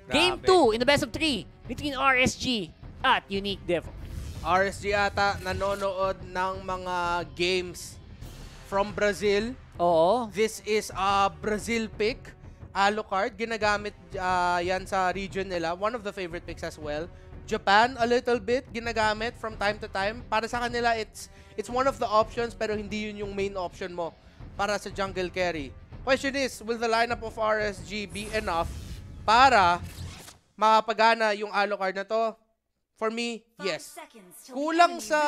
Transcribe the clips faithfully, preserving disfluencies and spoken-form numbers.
Game two in the best of three between R S G at Unique DEVU. R S G ata nanonood ng mga games from Brazil. Oo. This is a Brazil pick. Alucard, ginagamit uh, yan sa region nila. One of the favorite picks as well. Japan, a little bit, ginagamit from time to time. Para sa kanila, it's it's one of the options pero hindi yun yung main option mo para sa jungle carry. Question is, will the lineup of R S G be enough para mapagana yung Alucard na to? For me, yes. Kulang sa...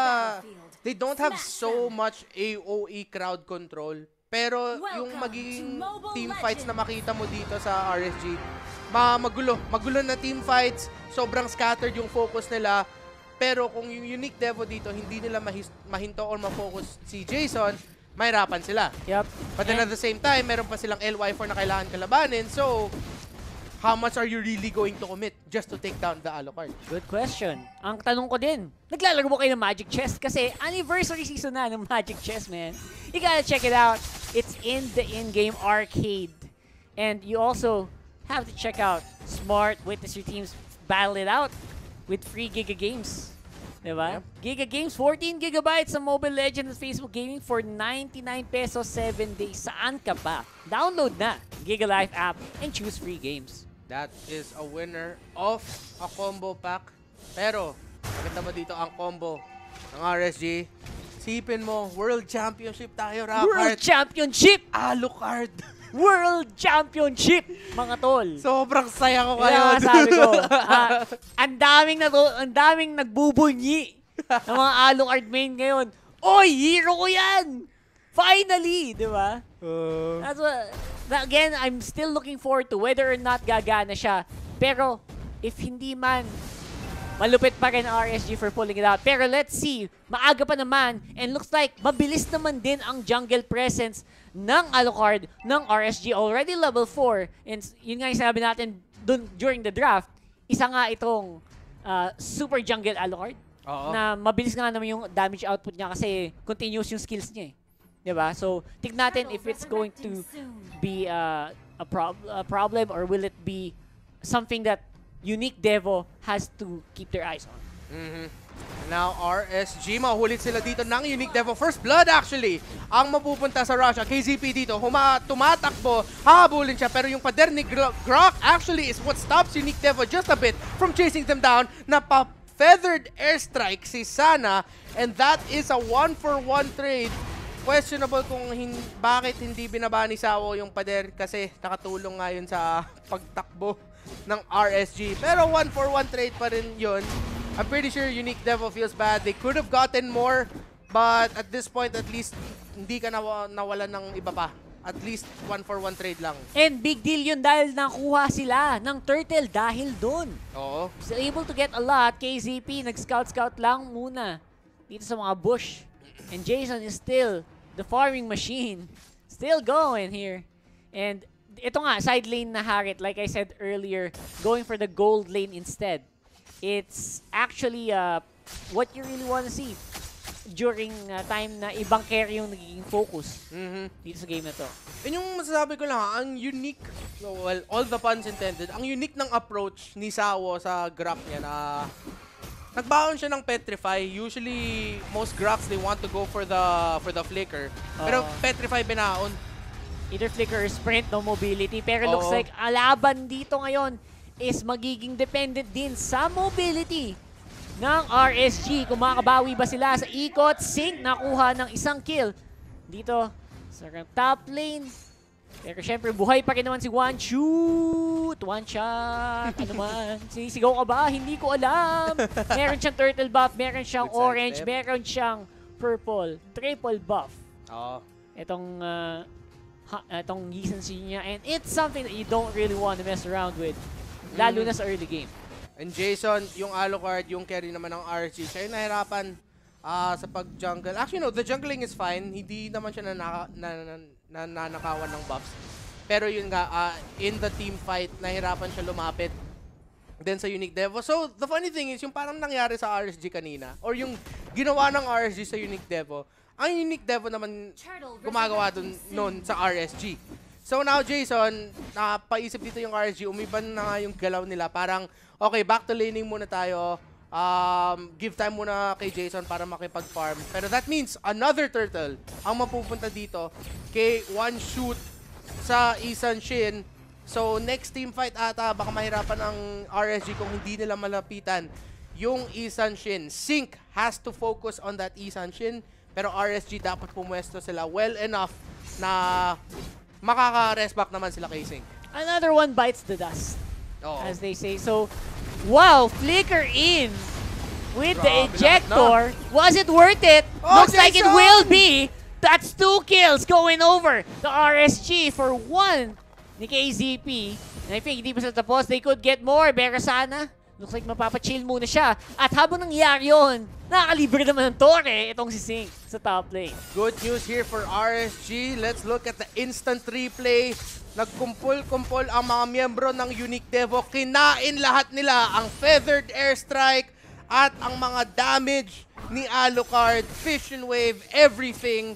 They don't have so much A O E crowd control. Pero yung magiging team fights na makita mo dito sa R S G, ma magulo. Magulo na team fights. Sobrang scattered yung focus nila. Pero kung yung Unique DEVU dito, hindi nila mahinto or ma-focus si Jason, mahirapan sila. Yep. But then at the same time, meron pa silang L Y four na kailangan kalabanin. So, how much are you really going to commit just to take down the Alucard? Good question. Ang tanong ko din, naglalaro mo kayo ng Magic Chess? Kasi anniversary season na ng Magic Chess, man. You gotta check it out. It's in the in-game arcade. And you also have to check out Smart, witness your teams battle it out with free Giga Games. Diba? Yep. Giga Games, fourteen gigabytes sa Mobile Legends at Facebook Gaming for ninety-nine pesos, seven days. Saan ka ba? Download na Giga Life app and choose free games. That is a winner of a combo pack. Pero, maganda mo dito ang combo ng R S G. Sipin mo, World Championship tayo, Rapart. World Championship! Alucard! World Championship, mga tol. Sobrang saya ko kayo. Kaya sabi ko, ah, ang daming, ang daming nagbubunyi ng mga Alucard main ngayon. Oy, hero ko yan! Finally! Di ba? Uh, That's what, that, again, I'm still looking forward to whether or not gagana siya. Pero, if hindi man, malupit pa rin ang R S G for pulling it out. Pero let's see, maaga pa naman, and looks like mabilis naman din ang jungle presence ng Alucard, ng R S G, already level four. And yun nga yung sinabi natin dun, during the draft, isa nga itong uh, super jungle Alucard. Oo. Na mabilis nga naman yung damage output niya kasi continuous yung skills niya eh. Diba? So, tignan natin if it's going to be uh, a, prob a problem or will it be something that Unique DEVU has to keep their eyes on. Mm-hmm. Now, R S G, mahulit sila dito ng Unique DEVU. First blood, actually, ang mapupunta sa Russia. K Z P dito, huma tumatakbo, hahabulin siya. Pero yung pader ni Grok actually is what stops Unique DEVU just a bit from chasing them down. Napa-feathered airstrike si Sana, and that is a one-for-one trade. Questionable kung hin bakit hindi binaba ni Sawo yung pader kasi nakatulong nga yun sa pagtakbo ng R S G. Pero one-for-one trade pa rin yun. I'm pretty sure Unique DEVU feels bad. They could have gotten more, but at this point, at least, hindi ka naw nawalan ng iba pa. At least, one-for-one trade lang. And big deal yun dahil nakuha sila ng turtle dahil dun. Oo. So able to get a lot. K Z P, nag-scout-scout lang muna dito sa mga bush. And Jason is still the farming machine. Still going here. And ito nga, side lane na Harit, like I said earlier, going for the gold lane instead. It's actually uh, what you really want to see during uh, time na ibang carry yung nagiging focus mm-hmm. dito sa game na to. And yung masasabi ko lang, ang unique, well, all the puns intended, ang unique ng approach ni Sawo sa Grok niya na nagbaon siya ng Petrify. Usually, most Groks, they want to go for the for the flicker. Pero uh, Petrify binaon. Either flicker or sprint, no mobility. Pero uh, looks like alaban dito ngayon is magiging dependent din sa mobility ng R S G. Kung makakabawi ba sila sa ikot, Sync nakuha ng isang kill dito sa top lane. Pero syempre, buhay pa rin naman si One Shoot. One shot. Ano man? Sinisigaw ka ba? Hindi ko alam. Meron siyang turtle buff, meron siyang orange, meron siyang purple. Triple buff. Oo. Itong, uh, itong recency niya. And it's something that you don't really want to mess around with. Lalo na sa early game. And Jason, yung Alucard, yung carry naman ng R S G, siya yung nahirapan uh, sa pag-jungle. Actually, no, the jungling is fine. Hindi naman siya nanaka, na, na, nanakawan ng buffs. Pero yun nga, uh, in the team fight, nahirapan siya lumapit din sa Unique DEVU. So, the funny thing is, yung parang nangyari sa R S G kanina, or yung ginawa ng R S G sa Unique DEVU, ang Unique DEVU naman gumagawa dun noon sa R S G. So now, Jason, napaisip dito yung R S G, umiban na nga yung galaw nila. Parang, okay, back to laning muna tayo. Um, give time muna kay Jason para makipag-farm. Pero that means another turtle ang mapupunta dito kay one shoot sa Isan Shin. So next team fight ata, baka mahirapan ang R S G kung hindi nila malapitan yung Isan Shin. Sync has to focus on that Isan Shin. Pero R S G dapat pumwesto sila well enough na makaka-rest back naman sila kay Sync. Another one bites the dust, Oo. as they say. So, wow, flicker in with the Grabe ejector. Was it worth it? Oh, Looks like it Jason! will be. That's two kills going over the R S G for one ni K Z P. And I think hindi pa sila tapos. They could get more. Bera sana. Looks like mapapachill muna siya. At habang nangyari yun, nakakalibre naman ng Torre itong si Sync sa top lane. Good news here for R S G. Let's look at the instant replay. Nagkumpul-kumpul ang mga miyembro ng Unique Devo. Kinain lahat nila ang Feathered Airstrike at ang mga damage ni Alucard, Fission Wave, everything.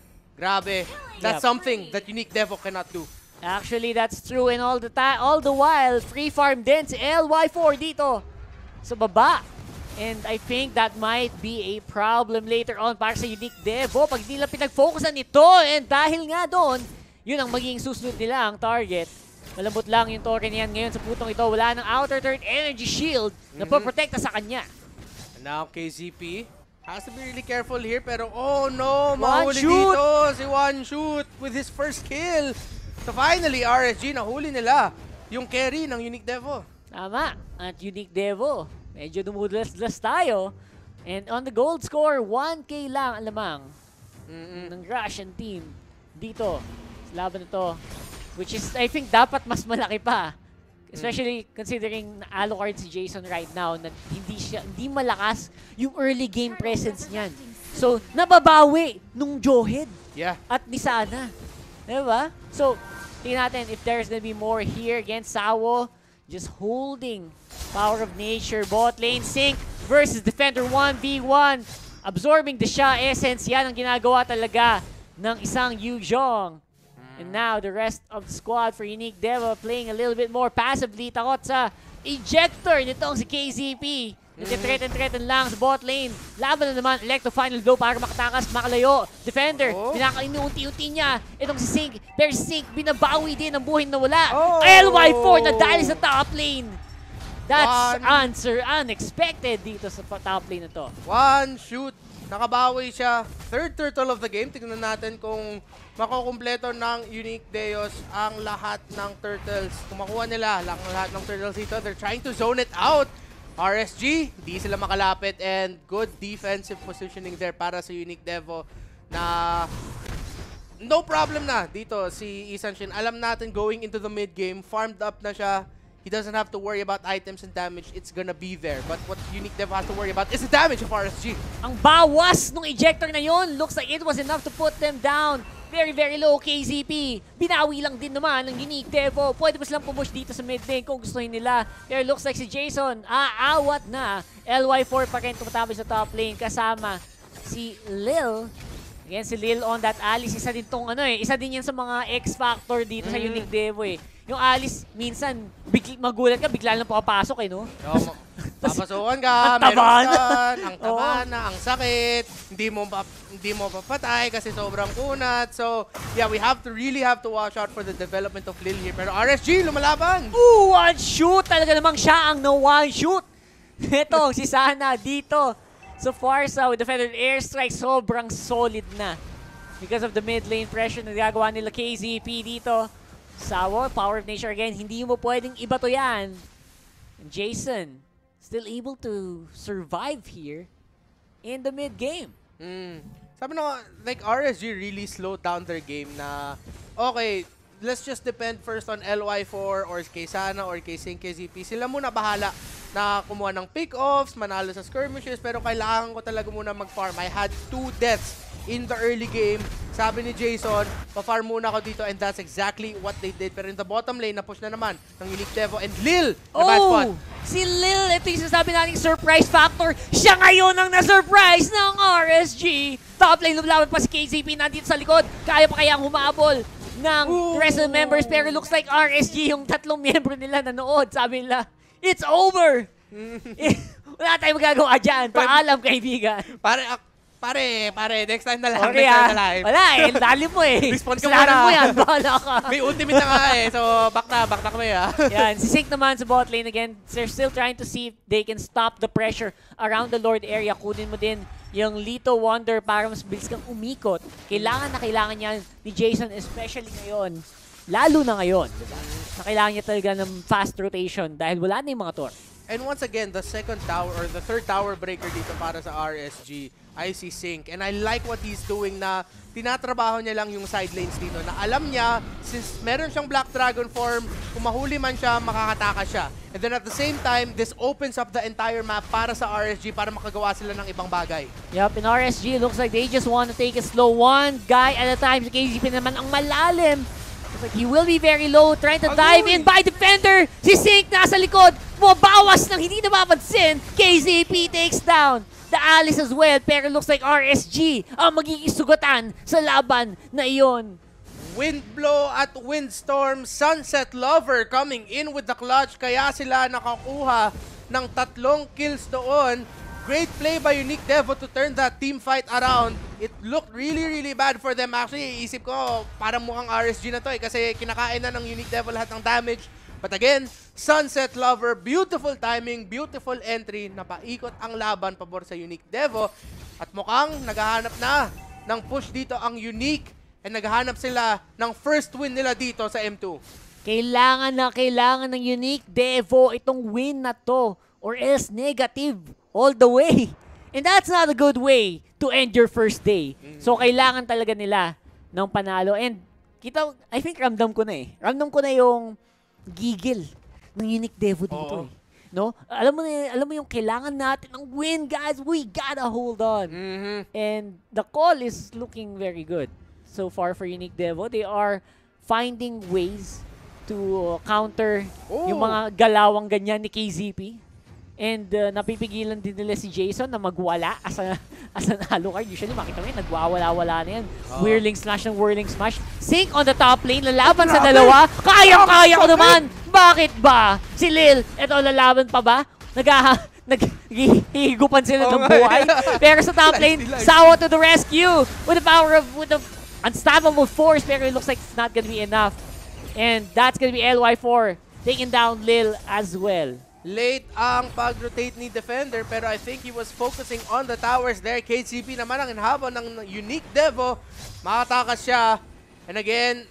Grabe. That's Yep. something that Unique Devo cannot do. Actually, that's true. And all the time, all the while, free farm din si L Y four dito sa baba. And I think that might be a problem later on para sa Unique Devo pag di lang pinag-focusan ito. And dahil nga doon, yun ang magiging susunod nila ang target. Malambot lang yung Torre niyan ngayon sa putong ito. Wala ng outer third energy shield na Mhm. poprotekta sa kanya. And now K Z P has to be really careful here. Pero oh no, One mahuli shoot! dito si One Shoot with his first kill. So finally, R S G, nahuli nila yung carry ng Unique Devo. Tama. At Unique Devo, medyo dumudulas-dulas tayo. And on the gold score, one K lang ang lamang Mm-mm. ng Russian team dito sa laban na to. Which is, I think, dapat mas malaki pa. Especially considering na Alucard si Jason right now na hindi siya hindi malakas yung early game presence niyan. So, nababawi nung Johed Yeah. at ni Sana. Diba? So, tingnan natin if there's gonna be more here against Sawo. Just holding Power of Nature. Bot lane Sync versus Defender one v one. Absorbing the Sha Essence. Yan ang ginagawa talaga ng isang Yuzhong. And now, the rest of the squad for Unique Devo playing a little bit more passively. Takot sa ejector nitong si K Z P. Nagtitretan-tretan lang sa bot lane. Laban na naman, Electro final blow para makatakas, makalayo. Defender, Oh. pinaka-inuunti-unti niya. Itong si Sync, pero si Sync, binabawi din ang buhay na wala. Oh. L Y four na dahil sa top lane. That's One. answer unexpected dito sa pa- top lane na to. One shoot. Nakabawi siya. Third turtle of the game. Tignan natin kung makukumpleto ng Unique Deos ang lahat ng turtles. Kung makuha nila lang lahat ng turtles dito, they're trying to zone it out. R S G, di sila makalapit and good defensive positioning there para sa Unique Devo na no problem na dito si Isan Shin. Alam natin going into the mid game, farmed up na siya. He doesn't have to worry about items and damage. It's gonna be there. But what Unique Devo has to worry about is the damage of R S G. Ang bawas nung ejector na yun, looks like it was enough to put them down. Very, very low K Z P. Binawi lang din naman ng Unique Devo. Pwede pa silang pumush dito sa mid lane kung gustuhin nila. Pero looks like si Jason, aawat na. L Y four pa rin tumatabi sa top lane kasama si Lil. Again, si Lil on that Alice. Isa din tong ano eh. Isa din yan sa mga X-Factor dito sa Mm. Unique Devo eh. Yung Alice, minsan, bigl magulat ka, bigla lang papasok eh, no? Oh, papasukan ka, Ang taba meron na. saan, ang taba Oo. na, ang sakit, hindi mo pa, hindi mo papatay kasi sobrang kunat. So, yeah, we have to really have to watch out for the development of Lil here. Pero R S G, lumalaban! Ooh, one shoot! Talaga namang siya ang no one shoot. Ito, si Sana dito. So far sa with the Feathered Airstrike, sobrang solid na. Because of the mid lane pressure na gagawa nila K Z P dito. Sawo, Power of Nature again, hindi mo pwedeng iba to yan. And Jason, still able to survive here in the mid game. Mm. Sabi na, like, R S G really slowed down their game na, okay, let's just depend first on L Y four or kay Sana or kay Sync K Z P. Sila muna bahala na kumuha ng pick-offs, manalo sa skirmishes, pero kailangan ko talaga muna mag-farm. I had two deaths in the early game. Sabi ni Jason, pa-farm muna ako dito and that's exactly what they did. Pero in the bottom lane, na-push na naman ng Unique Devo and Lil na bad spot. Oh! Si Lil, ito yung sinasabi nating surprise factor. Siya ngayon ang na-surprise ng R S G. Top lane, lumalaban pa si K Z P nandito sa likod. Kaya pa kayang humabol. ng Ooh. rest of the members. Pero looks like R S G yung tatlong miyembro nila nanood. Sabi nila, it's over! Wala tayong magagawa dyan. Paalam, kaibigan. Pare, uh, pare, pare, next time na lang. Okay, next ah. time na lang. Wala eh. Dali mo eh. Respond ka Kasalanan muna. mo yan. Bahala ka. May ultimate na nga eh. So, back na, back na kami ah. Yan. Si Sync naman sa bot lane again. They're still trying to see if they can stop the pressure around the Lord area. Kunin mo din yung Lito Wonder para mas bilis kang umikot. Kailangan na kailangan niya ni Jason, especially ngayon. Lalo na ngayon. Diba? Na kailangan niya talaga ng fast rotation dahil wala na yung mga Tor. And once again, the second tower or the third tower breaker dito para sa R S G, I see Sync. And I like what he's doing na tinatrabaho niya lang yung side lanes dito. Na alam niya, since meron siyang Black Dragon form, kung mahuli man siya, makakataka siya. And then at the same time, this opens up the entire map para sa R S G para makagawa sila ng ibang bagay. Yup, in R S G, it looks like they just want to take it slow. One guy at a time. Si K Z P naman ang malalim. Looks like he will be very low, trying to Agoy! dive in by defender. Si Sync nasa likod. Bumabawas ng hindi napapansin. K Z P takes down the Alice as well. Pero looks like R S G ang magiging sugatan sa laban na iyon. Windblow at Windstorm, Sunset Lover coming in with the clutch. Kaya sila nakakuha ng tatlong kills doon. Great play by Unique Devo to turn that team fight around. It looked really, really bad for them. Actually, isip ko, parang mukhang R S G na to eh. Kasi kinakain na ng Unique Devo lahat ng damage. But again, Sunset Lover, beautiful timing, beautiful entry. Napaikot ang laban pabor sa Unique Devo. At mukhang naghahanap na ng push dito ang Unique. And naghahanap sila ng first win nila dito sa M two. Kailangan na kailangan ng Unique Devo itong win na to. Or else negative all the way. And that's not a good way to end your first day. So kailangan talaga nila ng panalo. And kita, I think ramdam ko na eh. Ramdam ko na yung gigil ng Unique Devo dito. Eh. No? Alam mo na, alam mo yung kailangan natin ng win, guys. We gotta hold on. Mm-hmm. And the call is looking very good so far for Unique Devo. They are finding ways to counter oh. yung mga galawang ganyan ni K Z P. And uh, napipigilan din nila si Jason na magwala as a, as an Alucard. Usually makita mo yun, nagwawala-wala na yan. Oh. Whirling slash ng whirling smash. Sync on the top lane, lalaban sa dalawa. Kayang-kaya ko naman! Bakit ba? Si Lil, eto lalaban pa ba? Nag- Naghihigupan sila ng buhay. Pero sa top lane, Sawa to the rescue! With the power of, with the unstoppable force. Pero it looks like it's not gonna be enough. And that's gonna be L Y four taking down Lil as well. Late ang pag-rotate ni Defender pero I think he was focusing on the towers there. K Z P naman ang inhabol ng Unique Devo. Makatakas siya. And again,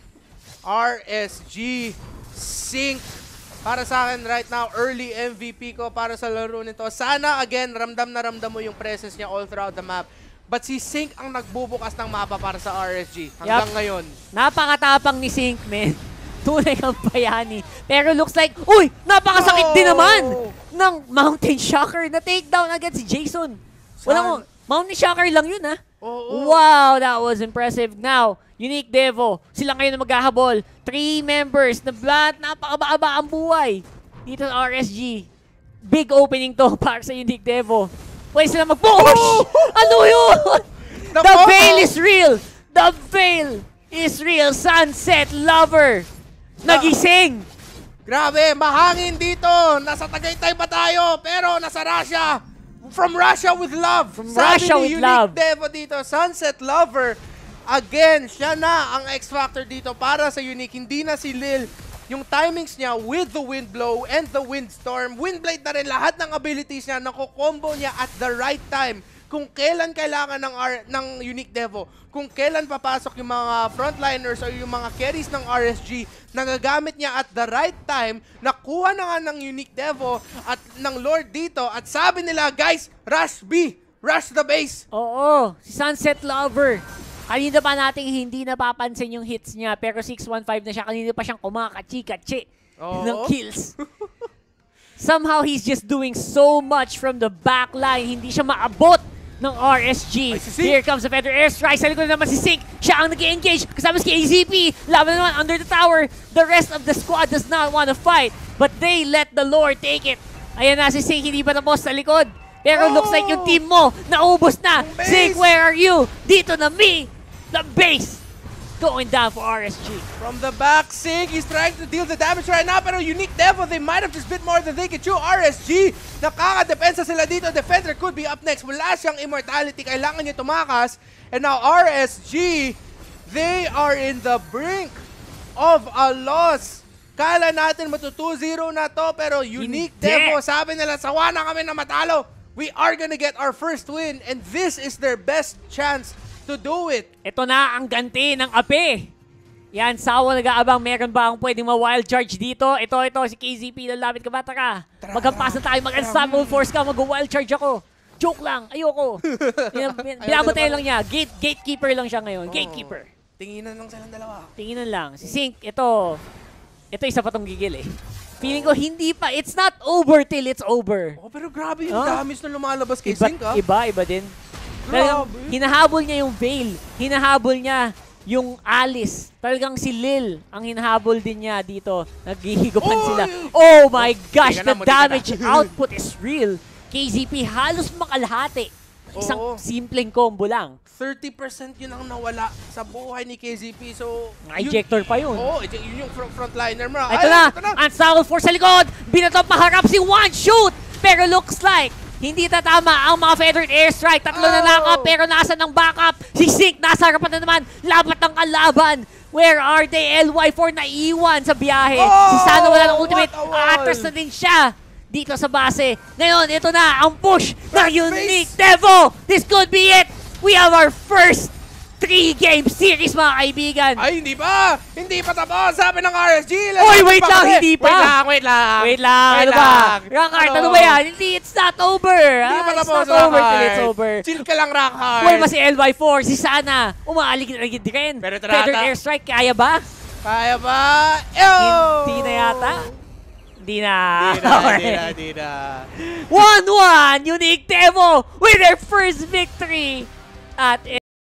R S G Sync. Para sa akin right now, early M V P ko para sa laro nito. Sana again, ramdam na ramdam mo yung presence niya all throughout the map. But si Sync ang nagbubukas ng mapa para sa R S G hanggang Yep. ngayon. Napakatapang ni Sync, man. Tunay kang bayani. Pero looks like, uy, napakasakit din naman ng Mountain Shocker na takedown agad si Jason. Wala mo, Mountain Shocker lang yun, ha? Oh, oh. Wow, that was impressive. Now, Unique Devo, sila ngayon na maghahabol. Three members na blat, napakababa ang buhay. Dito sa R S G. Big opening to para sa Unique Devo. Pwede sila mag-push! Oh! Ano yun? The veil is real! The veil is real! Sunset Lover! Nagising! Grabe, mahangin dito. Nasa Tagaytay pa tayo, pero nasa Russia. From Russia with love. From Sabi Russia ni with Unique love. Devo dito, Sunset Lover. Again, siya na ang X-Factor dito para sa Unique. Hindi na si Lil. Yung timings niya with the Windblow and the Windstorm. Windblade na rin lahat ng abilities niya. Nakukombo niya at the right time. Kung kailan kailangan ng, R ng Unique Devo, kung kailan papasok yung mga frontliners o yung mga carries ng R S G, nagagamit niya at the right time, nakuha na nga ng Unique Devo at ng Lord dito. At sabi nila, guys, rush B, rush the base. Oo, si Sunset Lover. Kanina pa nating hindi napapansin yung hits niya, pero six one five na siya. Kanina pa siyang kumakatsi-katsi ng kills. Somehow, he's just doing so much from the back line. Hindi siya maabot ng R S G. Here comes the Feather Airstrike. Sa likod naman si Sync. Siya ang nag-engage. Kasama si K Z P. Laban naman under the tower. The rest of the squad does not want to fight. But they let the Lord take it. Ayan na si Sync. Hindi pa tapos sa likod. Pero oh! looks like yung team mo naubos na. Sync, where are you? Dito na me. The base. going down for R S G. From the back, Sig, he's trying to deal the damage right now, pero Unique Devil, they might have just bit more than they can chew. R S G, nakaka-depensa sila dito. Defender could be up next. Wala siyang immortality. Kailangan niya tumakas. And now R S G, they are in the brink of a loss. Kala natin matu two zero na to, pero Unique Hindi. Devil, sabi nila, sawa na kami na matalo. We are gonna get our first win, and this is their best chance to do it. Ito na ang ganti ng ape. Yan, sawa nag-aabang. Meron ba ang pwedeng ma-wild charge dito? Ito, ito, si K Z P. Lalapit ka ba? Tara. Maghampas na tayo. Mag-ensemble force ka. Mag-wild charge ako. Joke lang. Ayoko. Binabotay lang niya. Gate, gatekeeper lang siya ngayon. Gatekeeper. Tinginan lang silang dalawa. Tinginan lang. Si Sync, ito. Ito isa pa tong gigil eh. Feeling ko hindi pa. It's not over till it's over. Oh, pero grabe yung Huh? damage na lumalabas kay Iba, Sync, ah. iba, iba din. Talagang Grabe. hinahabol niya yung Veil. Hinahabol niya yung Alice. Talagang si Lil ang hinahabol din niya dito. Naghihigupan Oy! sila. Oh my gosh, Tika na the mo, tika na. damage output is real. K Z P halos makalahati. Isang Oo. simpleng combo lang. thirty percent yun ang nawala sa buhay ni K Z P. So, Ejector pa yun. Oo, oh, yun yung front frontliner mo. Ito na, Unstoppable Force sa likod. Binatop maharap si One Shoot. Pero looks like hindi tatama ang mga Feathered Airstrike. Tatlo na Oh. knock-up pero nasa ng backup. Si Sync nasa harapan na naman. Labat ng kalaban. Where are they? L Y four na iwan sa biyahe. Oh, Si Sana wala ng ultimate. what a wall. Atras na din siya dito sa base. Ngayon, ito na ang push ng Back Unique face. Devil. This could be it. We have our first three-game series, mga kaibigan. Ay, hindi pa! Hindi pa tapos! Sabi ng R S G! Oy, wait lang, hindi pa. Wait lang, wait lang. Wait lang, Wait ano ba? lang. Rankard, Ano? ano ba yan? Hindi, it's not over. Hindi Ah, pa it's tapos, not over till Rankard. it's over. Chill ka lang, Rankard. Well, mas si L Y four, si Sana, umaaligid-aligid din. Pero ito na Feathered ata. Airstrike, kaya ba? Kaya ba? Ew! Hindi na yata. Hindi na. Di na, di na, di na. one one, Unique Devil with their first victory at